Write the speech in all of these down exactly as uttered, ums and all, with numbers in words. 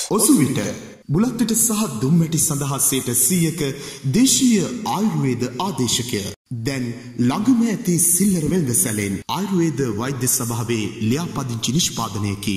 ඔසුවිට බුලත්විට සහ දුම්වැටි සඳහා සේට සීයක දේශීය ආයුර්වේද ආදේශකය. දැන් ළඟම ඇති සිල්ලර වෙළඳසැලෙන් ආයුර්වේද වෛද්‍ය සභාවේ ලියාපදිංචි නිෂ්පාදනයකි.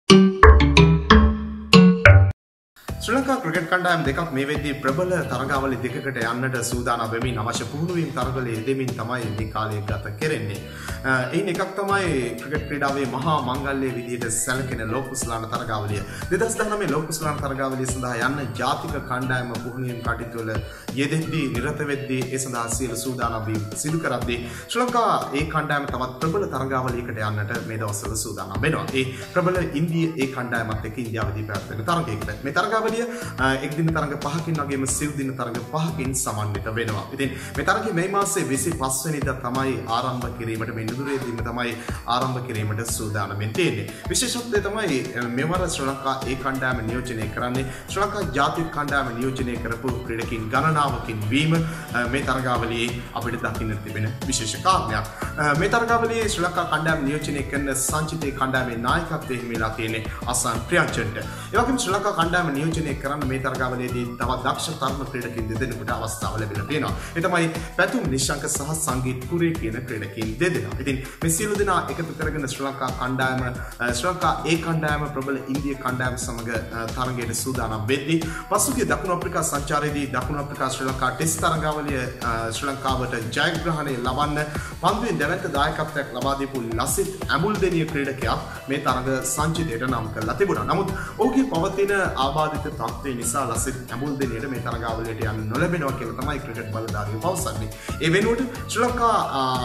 ශ්‍රී ලංකා ක්‍රිකට් කණ්ඩායම් දෙකක් මේ වෙද්දී ප්‍රබල තරගාවලි දෙකකට යන්නට සූදානම් වෙමින් අවශ්‍ය පුහුණුවීම් තරගවල යෙදෙමින් තමයි මේ කාලය ගත කෙරෙන්නේ. එයින් එකක් තමයි ක්‍රිකට් ක්‍රීඩාවේ මහා මංගල්‍ය විදිහට සැලකෙන ලෝක කුසලාන තරගාවලිය. දෙදහස් දහනවය ලෝක කුසලාන තරගාවලිය සඳහා යන්න ජාතික කණ්ඩායම පුහුණුවීම් කටයුතු වල යෙදෙද්දී නිරත වෙද්දී ඒ සඳහා සියලු සූදානම් වීම සිදු කරද්දී ශ්‍රී ලංකා ඒ කණ්ඩායම තවත් ප්‍රබල තරගාවලියකට යන්නට මේ දවස්වල සූදානම් වෙනවා. ඒ ප්‍රබල ඉන්දිය ඒ කණ්ඩායමත් එක්ක ඉන්දියාවේදී පැවැත්වෙන තරගයකට. මේ තරගාවලිය එක් දින තරග පහකින් වගේම සිව් දින තරග පහකින් සමන්විත වෙනවා. ඉතින් මේ තරගය මේ මාසයේ විසිපස් වෙනිදා තමයි ආරම්භ කිරීමට මේ නුදුරේදීම තමයි ආරම්භ කිරීමට සූදානම් වෙන්නේ. විශේෂත්වය තමයි මෙවර ශ්‍රී ලංකා ඒ කණ්ඩායම නියෝජනය කරන්නේ ශ්‍රී ලංකා ජාතික කණ්ඩායම නියෝජනය කරපු ක්‍රීඩකින් ගණනාවකින් වීම මේ තරගාවලියේ අපිට දකින්න තිබෙන විශේෂ කාරණයක්. මේ තරගාවලියේ ශ්‍රී ලංකා කණ්ඩායම නියෝජනය කරන සංචිතේ කණ්ඩායමේ නායකත්වයේ හිමිලා තියෙන්නේ අසන් ප්‍රියංචන්ට. ඒ වගේම ශ්‍රී ලංකා කණ්ඩායම නියෝජනය කරන්න මේ තරගාවලියේදී තවත් දක්ෂ තරුණ ක්‍රීඩකින් දෙදෙනෙකුට අවස්ථාව ලැබිලා තියෙනවා. ඒ තමයි පැතුම් නිශංක සහ සංගීත් කුරේ කියන ක්‍රීඩකින් දෙදෙනා. ඉතින් මේ සියලු දෙනා එකතු කරගෙන ශ්‍රී ලංකා කණ්ඩායම ශ්‍රී ලංකා ඒ කණ්ඩායම ප්‍රබල ඉන්දිය කණ්ඩායම සමග තරගයට සූදානම් වෙද්දී පසුගිය දකුණු අප්‍රිකා සංචාරයේදී දකුණු අප්‍රිකා ශ්‍රී ලංකා ටෙස්ට් තරගාවලිය ශ්‍රී ලංකාවට ජයග්‍රහණය ලබන්න පන්දුවේ දැවැන්ත දායකත්වයක් ලබා දීපු ලසිත් ඇඹුල්දෙනිය ක්‍රීඩකයා මේ තරග සංචිතයට නම් කරලා තිබුණා. නමුත් ඔහුගේ පවතින ආබාධිත තත්ත්වය නිසා ලසිත් ඇඹුල්දෙනියට මේ තරගාවලියට යන්න නොලැබෙනවා කියලා තමයි ක්‍රිකට් බලධාරීහු පවසන්නේ. ඒ වෙනුවට ශ්‍රී ලංකා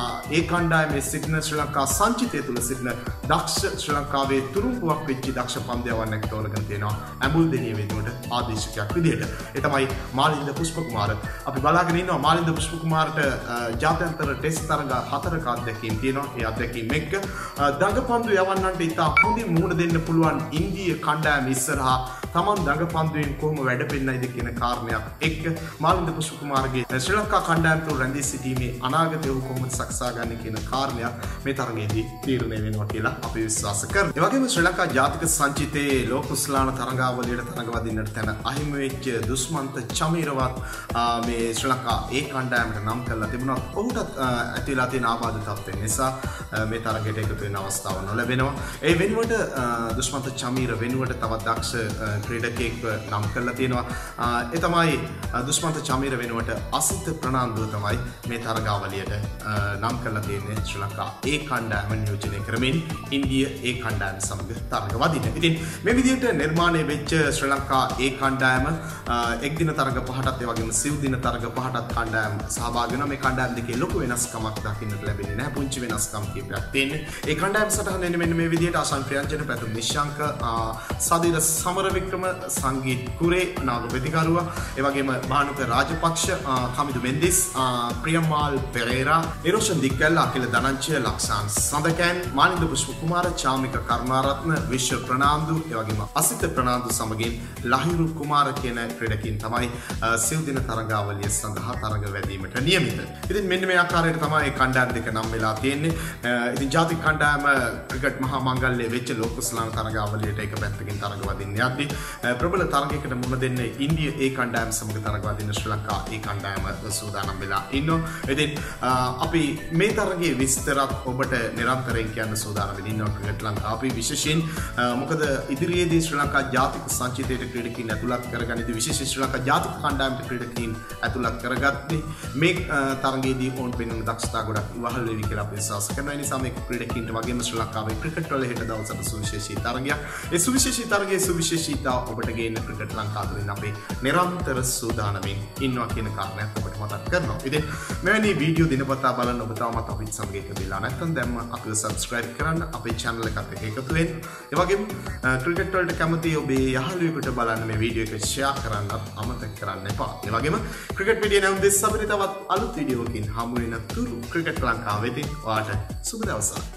ඒ කණ්ඩායමේ සිටින ශ්‍රී ලංකා සංචිතය තුළ සිටින දක්ෂ ශ්‍රී ලංකාවේ තුරුම්පුවක් වෙච්ච දක්ෂ පන්දයාවන්නෙක් තෝරගෙන තියෙනවා ඇඹුල්දෙනිය වෙනුවට ආදේශකයක් විදිහට. ඒ තමයි මාලින්ද පුෂ්පකුමාර. අපි බලාගෙන ඉන්නවා මාලින්ද පුෂ්පකුමාරට ජාත්‍යන්තර ටෙස්ට් තරග හතරක අත්දැකීම් තියෙනවා. ඒ අත්දැකීම් එක්ක දඟපන්දු යවන්නන්ට ඉතා හොඳින් මුහුණ දෙන්න පුළුවන් ඉන්දිය කණ්ඩායම ඉස්සරහා තමන් දඟපන්දුවෙන් කොහොම වැඩ පෙන්නයිද කියන කාරණයක් එක්ක මාලින්ද පුෂ්පකුමාරගේ ශ්‍රී ලංකා කණ්ඩායම තුළ රැඳී සිටීමේ අනාගතය ඔහු කොහොමද සකසා ගන්න කියන කාරණයක් මේ තරගයේදී තීරණය වෙනවා කියලා අපි විශ්වාස කරනවා. ඒ වගේම ශ්‍රී ලංකා ජාතික සංචිතයේ ලෝක කුසලාන තරගාවලියට තරග වදින්නට තැන අහිමි වෙච්ච දුස්මන්ත චමීරවත් මේ ශ්‍රී ලංකා ඒ කණ්ඩායමට නම් කරලා තිබුණා. ඔහුටත් ඇතිලා තියෙන ආබාධ තත්ත්වය නිසා මේ තරගයට එකතු වෙන්න අවස්ථාව නොලැබෙනවා. ඒ වෙනුවට දුස්මන්ත චමීර වෙනුවට තවත් දක්ෂ ක්‍රීඩකයෙක් නම් කරලා තියෙනවා. ඒ තමයි දුස්මන්ත චමීර වෙනුවට අසිත ප්‍රනාන්දුව තමයි මේ තරගාවලියට නම් කරලා තියෙන්නේ ශ්‍රී ලංකා ඒ කණ්ඩායම නියෝජනය කරමින් ඉන්දිය ඒ කණ්ඩායම සමග තරග වදින්න. ඉතින් මේ විදිහට නිර්මාණය වෙච්ච ශ්‍රී ලංකා ඒ කණ්ඩායම එක් දින තරග පහටත් ඒ වගේම සිව් දින තරග පහටත් කණ්ඩායම සහභාගී වෙනවා. මේ කණ්ඩායම් දෙකේ ලොකු වෙනස්කමක් දකින්නට ලැබෙන්නේ නැහැ. පුංචි වෙනස්කම් කීපයක් තියෙන්නේ. ඒ කණ්ඩායම් සටහනේ මෙන්න මේ විදිහට අසන් ප්‍රියංජන, පැතුම් නිශාංක, සදිර සමරවික්‍රම, සංගීත් කුරේ, නාග ප්‍රතිකරුවා, ඒ වගේම භානුක රාජපක්ෂ, කමිදු මෙන්දිස්, ප්‍රියමාල් පෙරේරා, එරෝෂන් දික්කල්, අකිල ධනංජය, ලක්ෂාන් සඳකෑන්, මාලින්ද පුෂ්පකුමාර, චාමික කරුණාරත්න, විශ්ව ප්‍රනාන්දු, ඒ වගේම අසිත ප්‍රනාන්දු සමගින් ලහිරු කුමාර කියන ක්‍රීඩකින් තමයි සිව් දින තරගාවලිය සඳහා තරග වැදීමට නියමිත. ඉතින් මෙන්න මේ ආකාරයට තමයි කණ්ඩායම් දෙක නම් වෙලා තියෙන්නේ. ඉතින් ජාතික කණ්ඩායම ක්‍රිකට් මහා මංගල්‍ය වෙච්ච ලෝක කුසලාන තරගාවලියට එක පැත්තකින් තරග වදින්න යද්දී ප්‍රබල තරගයකට මුහුණ දෙන්න ඉන්දිය ඒ කණ්ඩායම සමග තරග වදින්න ශ්‍රී ලංකා ඒ කණ්ඩායම සූදානම් වෙලා ඉන්නවා. ඉතින් අපි මේ තරගයේ විස්තරත් ඔබට නිරන්තරයෙන් කියන්න සූදානම් වෙලා ඉන්නවා ක්‍රිකට් ලංකාව. අපි විශේෂයෙන් මොකද ඉදිරියේදී ශ්‍රී ලංකා ජාතික සංචිතයට ක්‍රීඩකින් ඇතුළත් කරගනිද්දී විශේෂයෙන් ශ්‍රී ලංකා ජාතික කණ්ඩායමට ක්‍රීඩකින් ඇතුළත් කරගත්තේ මේ තරගයේදී ඔවුන් පෙන්වන දක්ෂතා ගොඩක් ඉවහල් වෙවි කියලා අපි විශ්වාස කරනවා. ඒ නිසා මේ ක්‍රීඩකින්ට වගේම ශ්‍රී ලංකාවේ ක්‍රිකට් වල හෙට දවසට සුවිශේෂී තරගයක්. ඒ සුවිශේෂී තරගයේ සුවිශේෂීතාව ඔබට ගේන්න ක්‍රිකට් ලංකාව තුළින් අපි නිරන්තර සූදානමින් ඉන්නවා කියන කාරණයක් ඔබට මතක් කරනවා. ඉතින් මෙවැනි වීඩියෝ දිනපතා බලන්න ඔබ තාමත් අපිත් සමග එකතු වෙලා නැත්නම් දැන්ම අපිව subscribe කරන්න, අපේ channel එකත් එක්ක එකතු වෙන්න. ඒ වගේම ක්‍රිකට් වලට කැමති ඔබේ යාළුවෙකුට බලන්න මේ වීඩියෝ එක share කරන්නත් අමතක කරන්න එපා. ඒ වගේම ක්‍රිකට් වීඩියෝ නම් දෙස් අපිට තවත් අලුත් වීඩියෝකින් හමු වෙන තුරු ක්‍රිකට් ලංකාව වෙතින් ඔයාලට සුබ දවසක්.